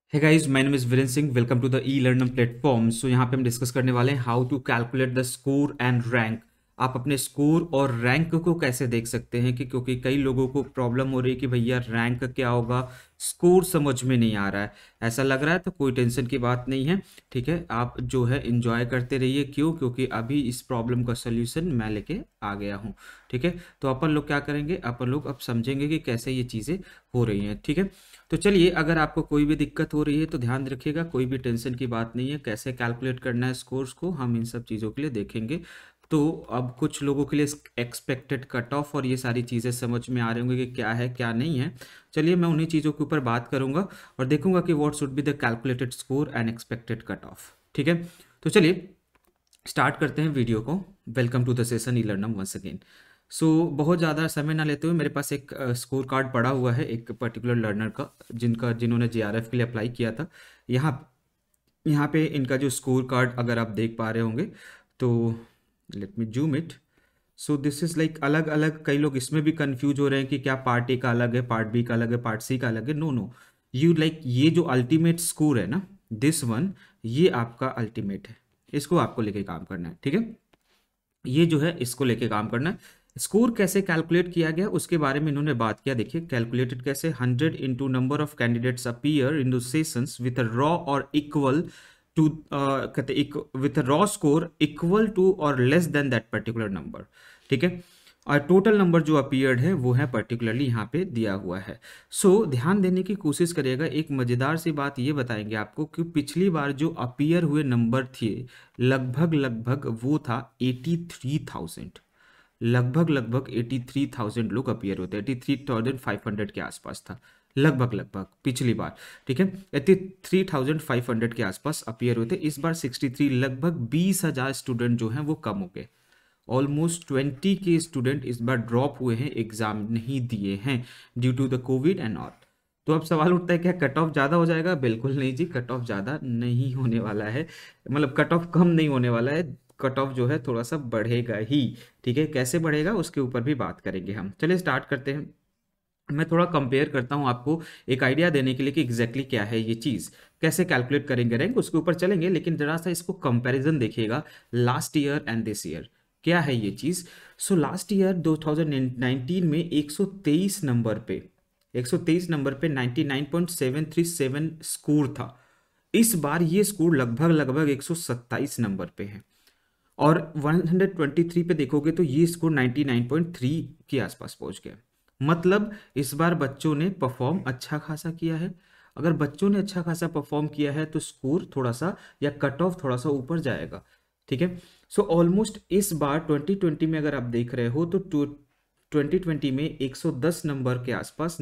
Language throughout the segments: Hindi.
है guys, my name is Virendra Singh. Welcome to the e learnum platform. So यहाँ पे हम डिस्कस करने वाले हैं how to calculate the score and rank. आप अपने स्कोर और रैंक को कैसे देख सकते हैं क्योंकि कई लोगों को प्रॉब्लम हो रही है कि भैया रैंक क्या होगा, स्कोर समझ में नहीं आ रहा है। ऐसा लग रहा है तो कोई टेंशन की बात नहीं है, ठीक है। आप जो है इंजॉय करते रहिए। क्यों? क्योंकि अभी इस प्रॉब्लम का सोल्यूशन मैं लेके आ गया हूँ, ठीक है। तो अपन लोग क्या करेंगे, अपन लोग अब समझेंगे कि कैसे ये चीज़ें हो रही हैं, ठीक है। तो चलिए, अगर आपको कोई भी दिक्कत हो रही है तो ध्यान रखिएगा, कोई भी टेंशन की बात नहीं है। कैसे कैलकुलेट करना है स्कोर्स को, हम इन सब चीज़ों के लिए देखेंगे। तो अब कुछ लोगों के लिए एक्सपेक्टेड कट ऑफ और ये सारी चीज़ें समझ में आ रही होंगी कि क्या है क्या नहीं है। चलिए, मैं उन्हीं चीज़ों के ऊपर बात करूंगा और देखूंगा कि what should be the calculated score and expected cut off, ठीक है। तो चलिए स्टार्ट करते हैं वीडियो को। Welcome to the session e learnum once again. So बहुत ज़्यादा समय ना लेते हुए, मेरे पास एक स्कोर कार्ड पड़ा हुआ है एक पर्टिकुलर लर्नर का, जिन्होंने जेआरएफ के लिए अप्लाई किया था। यहाँ यहाँ पे इनका जो स्कोर कार्ड अगर आप देख पा रहे होंगे तो let me zoom it. So this is like अलग अलग, कई लोग इसमें भी कंफ्यूज हो रहे हैं कि क्या पार्ट ए का अलग है, पार्ट बी का अलग है, पार्ट सी का अलग है। नो नो, यू लाइक ये जो अल्टीमेट स्कोर है ना, दिस वन, ये आपका अल्टीमेट है। इसको आपको लेके काम करना है, ठीक है। ये जो है इसको लेके काम करना है। स्कोर कैसे कैलकुलेट किया गया उसके बारे में इन्होंने बात किया। देखिए कैलकुलेटेड कैसे, 100 into number of candidates appear in the sessions with a raw और इक्वल टू, कहते with a raw score equal to और less than that particular number, ठीक है। और टोटल नंबर जो अपीयर्ड है वो है पर्टिकुलरली यहाँ पे दिया हुआ है। सो ध्यान देने की कोशिश करिएगा। एक मज़ेदार सी बात ये बताएंगे आपको कि पिछली बार जो अपीयर हुए नंबर थे लगभग लगभग वो था 83,000। लगभग 83,000 लोग अपीयर होते, 83,500 के आसपास था लगभग लगभग पिछली बार, ठीक है। 83,500 के आसपास अपीयर होते। इस बार 63, लगभग 20,000 स्टूडेंट जो हैं वो कम हो गए। ऑलमोस्ट 20 के स्टूडेंट इस बार ड्रॉप हुए हैं, एग्जाम नहीं दिए हैं due to the covid and all. तो अब सवाल उठता है क्या कट ऑफ ज़्यादा हो जाएगा? बिल्कुल नहीं जी, कट ऑफ ज़्यादा नहीं होने वाला है। मतलब कट ऑफ कम नहीं होने वाला है, कट ऑफ जो है थोड़ा सा बढ़ेगा ही, ठीक है। कैसे बढ़ेगा उसके ऊपर भी बात करेंगे हम। चलिए स्टार्ट करते हैं। मैं थोड़ा कंपेयर करता हूं आपको एक आइडिया देने के लिए कि एग्जैक्टली क्या है ये चीज़, कैसे कैलकुलेट करेंगे रैंक, उसके ऊपर चलेंगे। लेकिन जरा सा इसको कंपैरिजन देखिएगा last year and this year. क्या है ये चीज़? सो लास्ट ईयर 2019 में 123 नंबर पे, 123 नंबर पे 99.737 स्कोर था। इस बार ये स्कोर लगभग लगभग 127 नंबर पे है। और 123 पे देखोगे तो ये स्कोर 99.3 के आसपास पहुंच गया। मतलब इस बार बच्चों ने परफॉर्म अच्छा खासा किया है। अगर बच्चों ने अच्छा खासा परफॉर्म किया है तो स्कोर थोड़ा सा या कट ऑफ थोड़ा सा ऊपर जाएगा, ठीक है। सो ऑलमोस्ट इस बार 2020 में अगर आप देख रहे हो तो 2020 में 110 नंबर के आसपास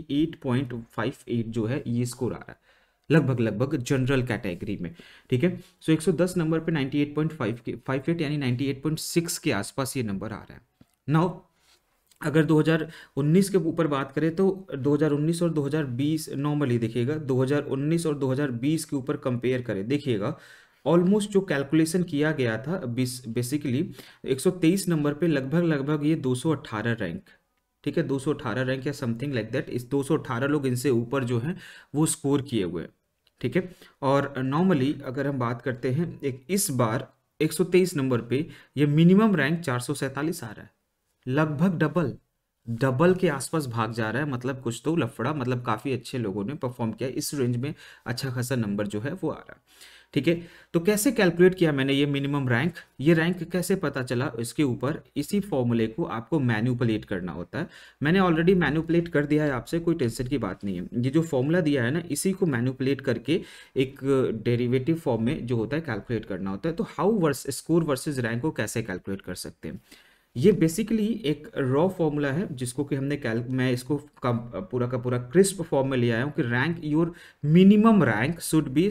98.58 जो है ये स्कोर आ रहा है लगभग लगभग जनरल कैटेगरी में, ठीक है। सो 110 नंबर पे 98.58 यानी 98.6 के आसपास ये नंबर आ रहा है। नाउ अगर 2019 के ऊपर बात करें तो 2019 और 2020 नॉर्मली देखिएगा, 2019 और 2020 के ऊपर कंपेयर करें, देखिएगा ऑलमोस्ट जो कैलकुलेशन किया गया था बेसिकली 123 नंबर पे लगभग लगभग ये 218 रैंक, ठीक है, 218 रैंक या समथिंग लाइक दैट। इस 218 लोग इनसे ऊपर जो हैं वो स्कोर किए हुए हैं, ठीक है। और नॉर्मली अगर हम बात करते हैं एक इस बार 123 नंबर पे ये मिनिमम रैंक 447 आ रहा है, लगभग डबल डबल के आसपास भाग जा रहा है। मतलब कुछ तो लफड़ा, मतलब काफ़ी अच्छे लोगों ने परफॉर्म किया, इस रेंज में अच्छा खासा नंबर जो है वो आ रहा है, ठीक है। तो कैसे कैलकुलेट किया मैंने ये मिनिमम रैंक, ये रैंक कैसे पता चला इसके ऊपर, इसी फॉर्मूले को आपको मैन्युपुलेट करना होता है। मैंने ऑलरेडी मैन्युपुलेट कर दिया है आपसे, कोई टेंशन की बात नहीं है। ये जो फॉर्मूला दिया है ना, इसी को मैन्युपुलेट करके एक डेरिवेटिव फॉर्म में जो होता है कैलकुलेट करना होता है। तो हाउ स्कोर वर्सेज रैंक को कैसे कैलकुलेट कर सकते हैं, ये बेसिकली एक रॉ फॉर्मूला है जिसको कि मैं इसको पूरा का पूरा क्रिस्प फॉर्म में ले आया हूँ कि rank your minimum rank should be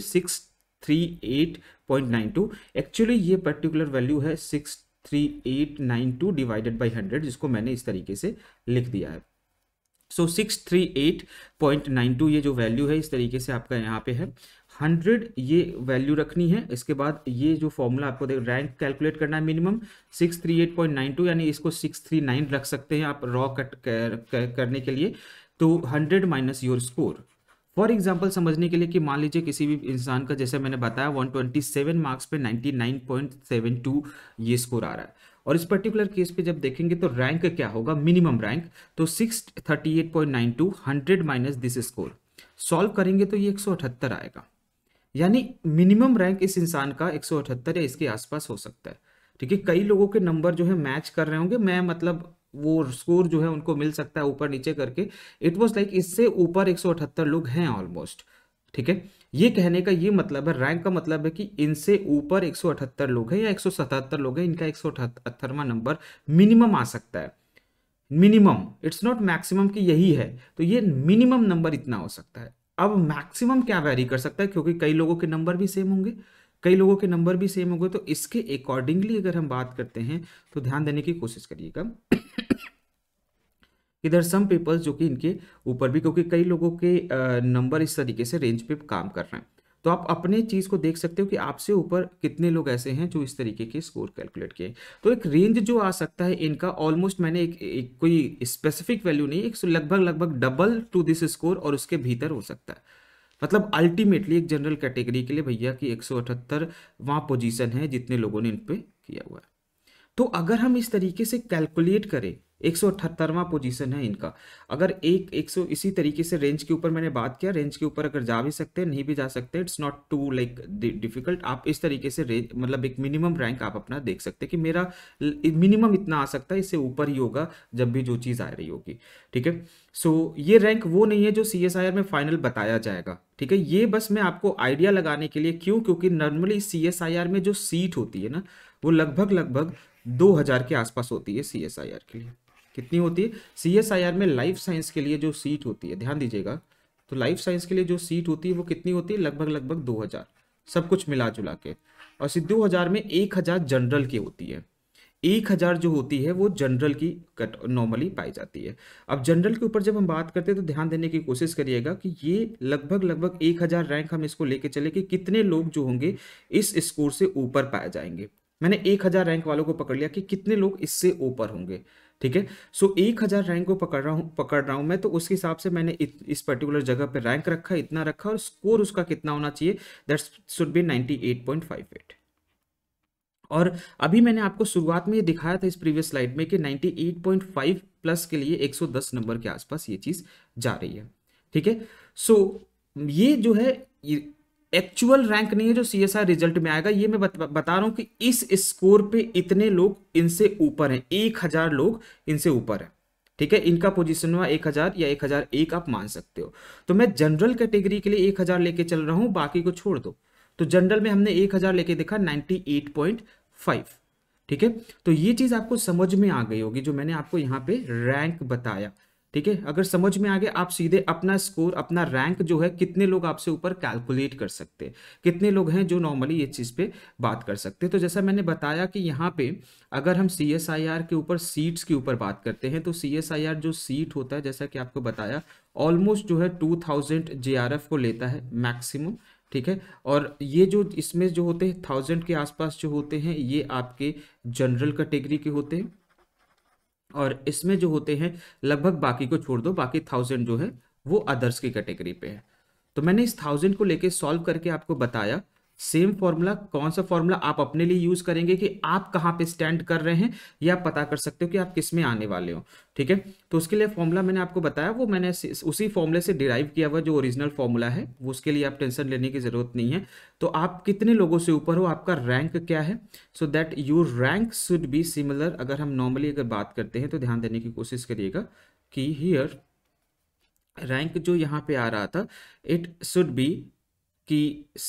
638.92। Actually ये पर्टिकुलर वैल्यू है 63892 डिवाइडेड बाई 100, जिसको मैंने इस तरीके से लिख दिया है। सो 638.92 ये जो वैल्यू है इस तरीके से आपका यहाँ पे है। 100 ये वैल्यू रखनी है। इसके बाद ये जो फॉर्मूला आपको रैंक कैलकुलेट करना है मिनिमम 638.92, यानी इसको 639 रख सकते हैं आप रॉ कट करने के लिए। तो 100 minus your score for example समझने के लिए कि मान लीजिए किसी भी इंसान का, जैसे मैंने बताया 127 मार्क्स पे 99.72 ये स्कोर आ रहा है, और इस पर्टिकुलर केस पे जब देखेंगे तो रैंक क्या होगा, मिनिमम रैंक, तो 638.92, 100 माइनस दिस स्कोर, सॉल्व करेंगे तो ये 178 आएगा। यानी मिनिमम रैंक इस इंसान का 178 या इसके आसपास हो सकता है। ठीक है, कई लोगों के नंबर जो है मैच कर रहे होंगे, मैं मतलब वो स्कोर जो है उनको मिल सकता है ऊपर नीचे करके। इट वाज लाइक इससे ऊपर 178 लोग हैं ऑलमोस्ट। ठीक है, ये कहने का ये मतलब है, रैंक का मतलब है कि इनसे ऊपर 178 लोग हैं या 177 लोग हैं, इनका 178वां नंबर मिनिमम आ सकता है। मिनिमम, इट्स नॉट मैक्सिमम कि यही है, तो ये मिनिमम नंबर इतना हो सकता है। अब मैक्सिमम क्या वैरी कर सकता है, क्योंकि कई लोगों के नंबर भी सेम होंगे, कई लोगों के नंबर भी सेम होंगे, तो इसके अकॉर्डिंगली अगर हम बात करते हैं तो ध्यान देने की कोशिश करिएगा। इधर सम पीपल्स जो कि इनके ऊपर भी, क्योंकि कई लोगों के नंबर इस तरीके से रेंज पे काम कर रहे हैं, तो आप अपने चीज को देख सकते हो कि आपसे ऊपर कितने लोग ऐसे हैं जो इस तरीके के स्कोर कैलकुलेट किए। तो एक रेंज जो आ सकता है इनका ऑलमोस्ट, मैंने एक कोई स्पेसिफिक वैल्यू नहीं, एक लगभग लगभग डबल टू दिस स्कोर और उसके भीतर हो सकता है। मतलब अल्टीमेटली एक जनरल कैटेगरी के लिए भैया की 178वां पोजीशन है जितने लोगों ने इन पे किया हुआ है। तो अगर हम इस तरीके से कैलकुलेट करें, 178वां पोजीशन है इनका, अगर एक सौ इसी तरीके से रेंज के ऊपर मैंने बात किया, रेंज के ऊपर अगर जा भी सकते हैं नहीं भी जा सकते, it's not too like difficult. आप इस तरीके से रेंज मतलब एक मिनिमम रैंक आप अपना देख सकते हैं कि मेरा मिनिमम इतना आ सकता है, इससे ऊपर ही होगा जब भी जो चीज़ आ रही होगी। ठीक है, सो ये रैंक वो नहीं है जो CSIR में फाइनल बताया जाएगा। ठीक है, ये बस मैं आपको आइडिया लगाने के लिए, क्यों, क्योंकि नॉर्मली CSIR में जो सीट होती है ना, वो लगभग लगभग 2000 के आसपास होती है CSIR के लिए। कितनी होती है CSIR में? लाइफ साइंस के लिए जो सीट होती है, ध्यान दीजिएगा, तो लाइफ साइंस के लिए जो सीट होती है वो कितनी होती है, लगभग लगभग 2000, सब कुछ मिला जुला के। और सिर्फ 2000 में 1000 जनरल की होती है, 1000 जो होती है वो जनरल की नॉर्मली पाई जाती है। अब जनरल के ऊपर जब हम बात करते हैं तो ध्यान देने की कोशिश करिएगा कि ये लगभग लगभग 1000 रैंक हम इसको लेके चले कि कितने लोग जो होंगे इस स्कोर से ऊपर पाए जाएंगे। मैंने 1000 रैंक वालों को पकड़ लिया कि कितने लोग इससे ऊपर होंगे। ठीक है, सो 1000 रैंक को पकड़ रहा हूं मैं, तो उसके हिसाब से मैंने इस पर्टिकुलर जगह पे रैंक रखा, इतना रखा, और स्कोर उसका कितना होना चाहिए, दैट शुड बी 98.58। और अभी मैंने आपको शुरुआत में ये दिखाया था इस प्रीवियस स्लाइड में कि 98.5 प्लस के लिए 110 नंबर के आसपास ये चीज जा रही है। ठीक है, सो ये जो है एक्चुअल रैंक नहीं है जो CSI रिजल्ट में आएगा, ये मैं बता रहा हूं कि इस स्कोर पे इतने लोग इनसे ऊपर हैं, 1000 लोग इनसे ऊपर है। ठीक है, इनका पोजीशन हुआ 1000 या 1001 आप मान सकते हो। तो मैं जनरल कैटेगरी के लिए 1000 लेके चल रहा हूं, बाकी को छोड़ दो। तो जनरल में हमने 1000 लेके देखा 98.5। ठीक है, तो ये चीज आपको समझ में आ गई होगी जो मैंने आपको यहाँ पे रैंक बताया। ठीक है, अगर समझ में आ गया, आप सीधे अपना स्कोर, अपना रैंक जो है, कितने लोग आपसे ऊपर कैलकुलेट कर सकते हैं, कितने लोग हैं जो नॉर्मली ये चीज पे बात कर सकते हैं। तो जैसा मैंने बताया कि यहाँ पे अगर हम CSIR के ऊपर सीट्स के ऊपर बात करते हैं, तो CSIR जो सीट होता है, जैसा कि आपको बताया, ऑलमोस्ट जो है 2000 JRF को लेता है मैक्सिमम। ठीक है, और ये जो इसमें जो होते हैं 1000 के आसपास जो होते हैं, ये आपके जनरल कैटेगरी के होते हैं, और इसमें जो होते हैं लगभग, बाकी को छोड़ दो, बाकी 1000 जो है वो अदर्स की कैटेगरी पे है। तो मैंने इस 1000 को लेके सॉल्व करके आपको बताया। सेम फॉर्मूला, कौन सा फॉर्मूला आप अपने लिए यूज करेंगे कि आप कहाँ पे स्टैंड कर रहे हैं, या आप पता कर सकते हो कि आप किस में आने वाले हो। ठीक है, तो उसके लिए फॉर्मूला मैंने आपको बताया, वो मैंने उसी फॉर्मूले से डिराइव किया हुआ जो ओरिजिनल फॉर्मूला है, वो उसके लिए आप टेंशन लेने की जरूरत नहीं है। तो आप कितने लोगों से ऊपर हो, आपका रैंक क्या है, so that your rank should be similar. अगर हम नॉर्मली अगर बात करते हैं तो ध्यान देने की कोशिश करिएगा कि हियर रैंक जो यहाँ पे आ रहा था, इट शुड बी कि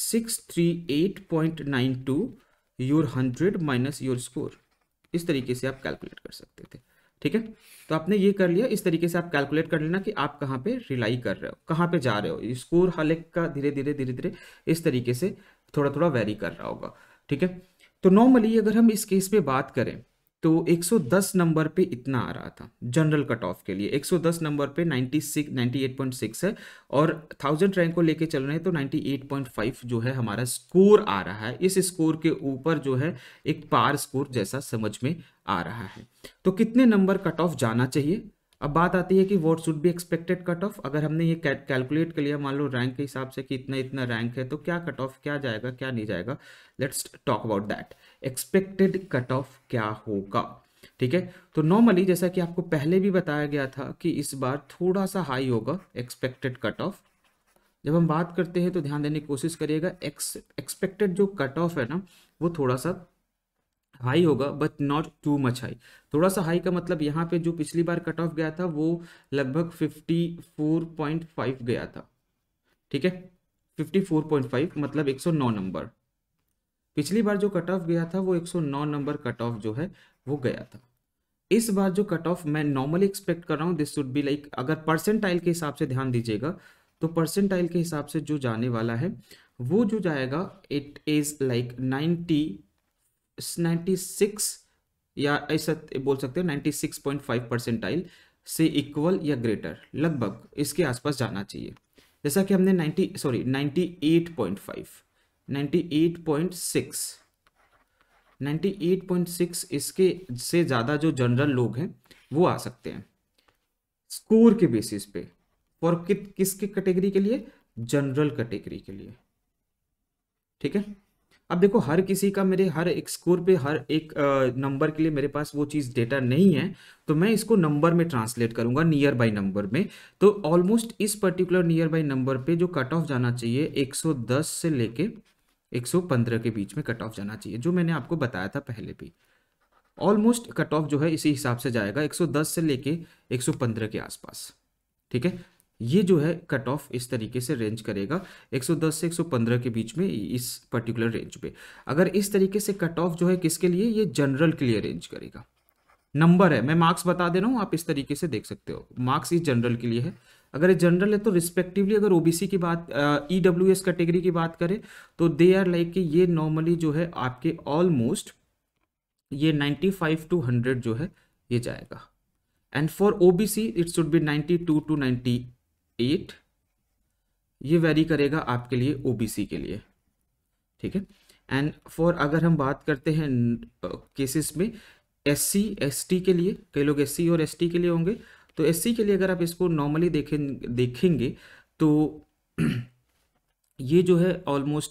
638.92 योर 100 माइनस योर स्कोर। इस तरीके से आप कैलकुलेट कर सकते थे। ठीक है, तो आपने ये कर लिया, इस तरीके से आप कैलकुलेट कर लेना कि आप कहाँ पे रिलाई कर रहे हो, कहाँ पे जा रहे हो। स्कोर हर एक का धीरे धीरे इस तरीके से थोड़ा थोड़ा वेरी कर रहा होगा। ठीक है, तो नॉर्मली अगर हम इस केस पे बात करें तो 110 नंबर पे इतना आ रहा था जनरल कट ऑफ के लिए, 110 नंबर पे 98.6 है, और 1000 रैंक को लेके चल रहे हैं तो 98.5 जो है हमारा स्कोर आ रहा है। इस स्कोर के ऊपर जो है एक पार स्कोर जैसा समझ में आ रहा है। तो कितने नंबर कट ऑफ जाना चाहिए, अब बात आती है कि what should be expected cut off. अगर हमने ये कैलकुलेट कर लिया मान लो रैंक के हिसाब से कि इतना इतना रैंक है, तो क्या कट ऑफ क्या जाएगा क्या नहीं जाएगा, let's talk about that. Expected cut off क्या होगा, ठीक है। तो नॉर्मली जैसा कि आपको पहले भी बताया गया था कि इस बार थोड़ा सा हाई होगा एक्सपेक्टेड कट ऑफ। जब हम बात करते हैं तो ध्यान देने की कोशिश करिएगा, एक्सपेक्टेड जो कट ऑफ है ना वो थोड़ा सा हाई होगा but not too much high. थोड़ा सा हाई का मतलब यहाँ पे जो पिछली बार कट ऑफ गया था वो लगभग 54.5 गया था, ठीक है। 54.5 मतलब 109 नंबर। पिछली बार जो कट ऑफ गया था वो 109 नंबर कट ऑफ जो है वो गया था। इस बार जो कट ऑफ मैं नॉर्मली एक्सपेक्ट कर रहा हूँ दिस शुड बी लाइक, अगर परसेंटाइल के हिसाब से ध्यान दीजिएगा तो परसेंटाइल के हिसाब से जो जाने वाला है वो जो जाएगा इट इज लाइक 96 या ऐसा बोल सकते हो 96.5 परसेंटाइल से इक्वल या ग्रेटर, लगभग इसके आसपास जाना चाहिए। जैसा कि हमने 98.5 98.6 98.6 इसके से ज़्यादा जो जनरल लोग हैं वो आ सकते हैं स्कोर के बेसिस पे। फॉर किसके कैटेगरी के लिए, जनरल कैटेगरी के लिए, ठीक है। अब देखो हर किसी का मेरे हर एक स्कोर पे हर एक नंबर के लिए मेरे पास वो चीज़ डेटा नहीं है, तो मैं इसको नंबर में ट्रांसलेट करूंगा नियर बाई नंबर में। तो ऑलमोस्ट इस पर्टिकुलर नियर बाई नंबर पे जो कट ऑफ जाना चाहिए 110 से लेके 115 के बीच में कट ऑफ जाना चाहिए, जो मैंने आपको बताया था पहले भी। ऑलमोस्ट कट ऑफ जो है इसी हिसाब से जाएगा 110 से लेके 115 के आसपास, ठीक है। ये जो है कट ऑफ इस तरीके से रेंज करेगा 110 से 115 के बीच में इस पर्टिकुलर रेंज पे। अगर इस तरीके से कट ऑफ जो है किसके लिए, ये जनरल के लिए रेंज करेगा। नंबर है, मैं मार्क्स बता दे रहा हूँ, आप इस तरीके से देख सकते हो, मार्क्स इस जनरल के लिए है। अगर ये जनरल है तो रिस्पेक्टिवली अगर ओबीसी की बात ईडब्ल्यूएस कैटेगरी की बात करें तो दे आर लाइक कि ये नॉर्मली जो है आपके ऑलमोस्ट ये 95 टू 100 जो है ये जाएगा। And for OBC it should be 92 to 98, ये वेरी करेगा आपके लिए ओबीसी के लिए, ठीक है। एंड फॉर अगर हम बात करते हैं केसेस में एससी एसटी के लिए, कई लोग एससी और एसटी के लिए होंगे, तो एससी के लिए अगर आप इसको नॉर्मली देखेंगे तो ये जो है ऑलमोस्ट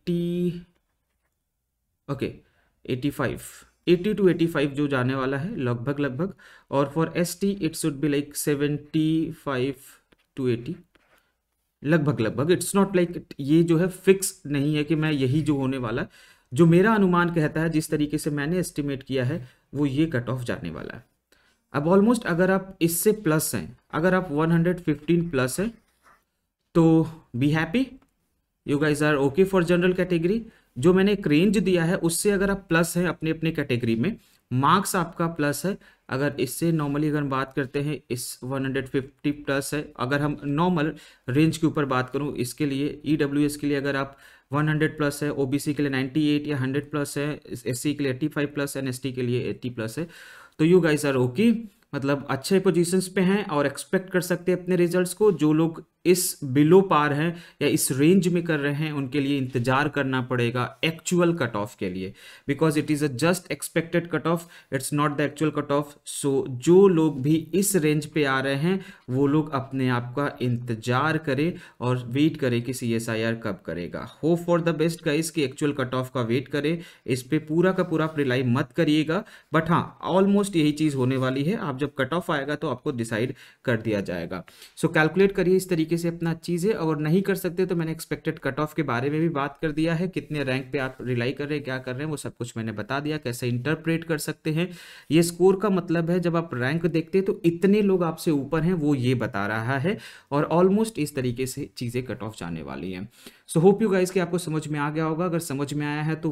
80 टू 85 जो जाने वाला है लगभग लगभग। और for ST it should be like 75 to 80 लगभग लगभग। इट्स नॉट लाइक ये जो है फिक्स नहीं है कि मैं यही जो होने वाला है, जो मेरा अनुमान कहता है जिस तरीके से मैंने एस्टिमेट किया है वो ये कट ऑफ जाने वाला है। अब ऑलमोस्ट अगर आप इससे प्लस हैं, अगर आप 115 प्लस हैं तो be happy, you guys are okay for general category. जो मैंने एक रेंज दिया है उससे अगर आप प्लस हैं अपने अपने कैटेगरी में, मार्क्स आपका प्लस है। अगर इससे नॉर्मली अगर हम बात करते हैं इस 150 प्लस है, अगर हम नॉर्मल रेंज के ऊपर बात करूं इसके लिए ईडब्ल्यूएस के लिए अगर आप 100 प्लस है, ओबीसी के लिए 98 या 100 प्लस है, एससी के लिए 85 प्लस है, एसटी के लिए 80 प्लस है, तो यू गाइस आर ओके, मतलब अच्छे पोजीशंस पे हैं और एक्सपेक्ट कर सकते हैं अपने रिजल्ट्स को। जो लोग इस बिलो पार हैं या इस रेंज में कर रहे हैं उनके लिए इंतजार करना पड़ेगा एक्चुअल कट ऑफ के लिए, because it is a just expected cut off, it's not the actual cut off. So जो लोग भी इस रेंज पे आ रहे हैं वो लोग अपने आप का इंतजार करें और वेट करें कि CSIR कब करेगा। Hope for the best guys कि एक्चुअल कट ऑफ का वेट करें, इस पे पूरा का पूरा रिलाई मत करिएगा, बट हाँ ऑलमोस्ट यही चीज़ होने वाली है। आप जब कट ऑफ आएगा तो आपको डिसाइड कर दिया जाएगा। सो कैलकुलेट करिए इस तरीके से अपना चीज़ें, और नहीं कर सकते तो मैंने एक्सपेक्टेड कट ऑफ के बारे में भी बात कर दिया है, कितने रैंक पे आप रिलाई कर रहे हैं क्या कर रहे हैं वो सब कुछ मैंने बता दिया, कैसे इंटरप्रेट कर सकते हैं। ये स्कोर का मतलब है जब आप रैंक देखते हैं तो इतने लोग आपसे ऊपर हैं वो ये बता रहा है, और ऑलमोस्ट इस तरीके से चीज़ें कट ऑफ जाने वाली हैं। सो होप यू गाइस कि आपको समझ में आ गया होगा। अगर समझ में आया है तो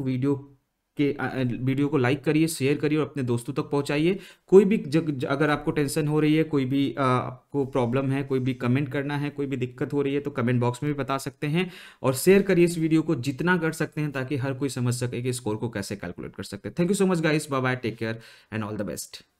वीडियो को लाइक करिए, शेयर करिए और अपने दोस्तों तक पहुंचाइए। कोई भी अगर आपको टेंशन हो रही है, कोई भी आपको प्रॉब्लम है, कोई भी कमेंट करना है, कोई भी दिक्कत हो रही है तो कमेंट बॉक्स में भी बता सकते हैं, और शेयर करिए इस वीडियो को जितना कर सकते हैं ताकि हर कोई समझ सके कि स्कोर को कैसे कैलकुलेट कर सकते हैं। Thank you so much guys, bye bye, take care and all the best.